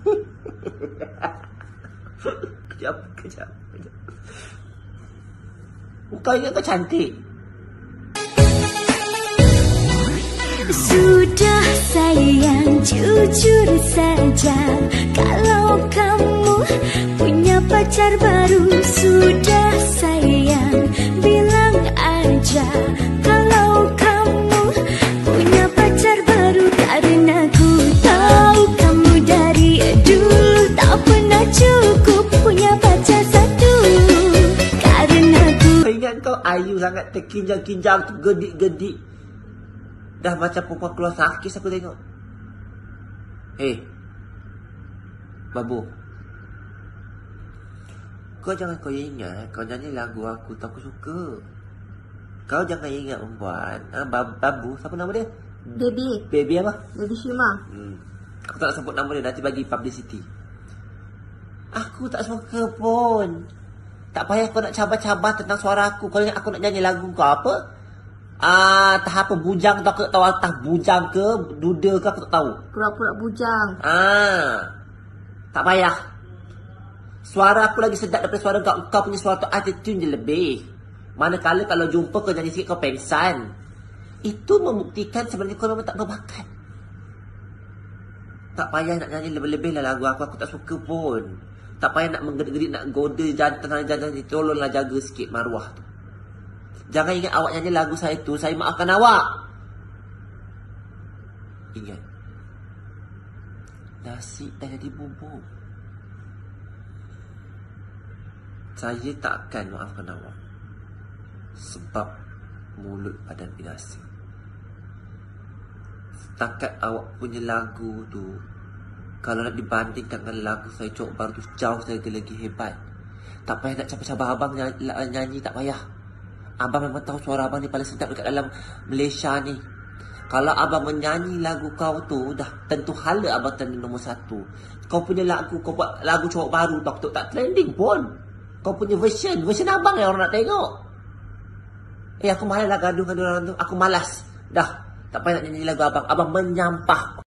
Kejap. Mukanya kau cantik. Sudah sayang, jujur saja. Kalau kamu punya pacar baru, sudah sayang, bilang aja. Kalau kamu punya pacar baru, karena ku tahu kamu dari dulu tak pernah cukup punya pacar satu. Karena ku ingat kau ayu sangat, terkinjang-kinjang tu, gedik-gedik. Dah macam perempuan keluar sakit aku tengok. Babu, kau jangan kau ingat kau nyanyi lagu aku tak aku suka. Kau jangan ingat perempuan Babu, siapa nama dia? Baby apa? Baby Shima. Aku tak nak sebut nama dia, nanti bagi publicity. Aku tak suka pun. Tak payah kau nak cabar-cabar tentang suara aku. Kau ingat aku nak nyanyi lagu kau apa? Tahap apa, bujang tu aku tak tahu. Entah bujang ke duda ke aku tak tahu. Pura-pura bujang. Tak payah. Suara aku lagi sedap daripada suara kau. Kau punya suara tu attitude je lebih. Manakala kalau jumpa kau nyanyi sikit kau pengsan. Itu membuktikan sebenarnya kau memang tak berbakat. Tak payah nak nyanyi lebih-lebih lah lagu aku. Aku tak suka pun. Tak payah nak menggedik-gedik, nak goda jantan-jantan. Tolonglah jaga sikit maruah tu. Jangan ingat awak nyanyi lagu saya tu, saya maafkan awak. Ingat, nasi dah jadi bubur. Saya tak akan maafkan awak. Sebab mulut padan binasa. Setakat awak punya lagu tu, kalau nak dibandingkan dengan lagu saya Cok Baru tu, jauh saya lagi hebat. Tak payah nak cabar-cabar abang nyanyi, tak payah. Abang memang tahu suara abang ni paling sedap dekat dalam Malaysia ni. Kalau abang menyanyi lagu kau tu, dah tentu hala abang tanda nombor 1. Kau punya lagu, kau buat lagu Cowok Baru tu tak trending pun. Kau punya version abang yang orang nak tengok. Aku malas lah gaduh dengan orang tu. Aku malas. Dah, tak payah nak nyanyi lagu abang. Abang menyampah.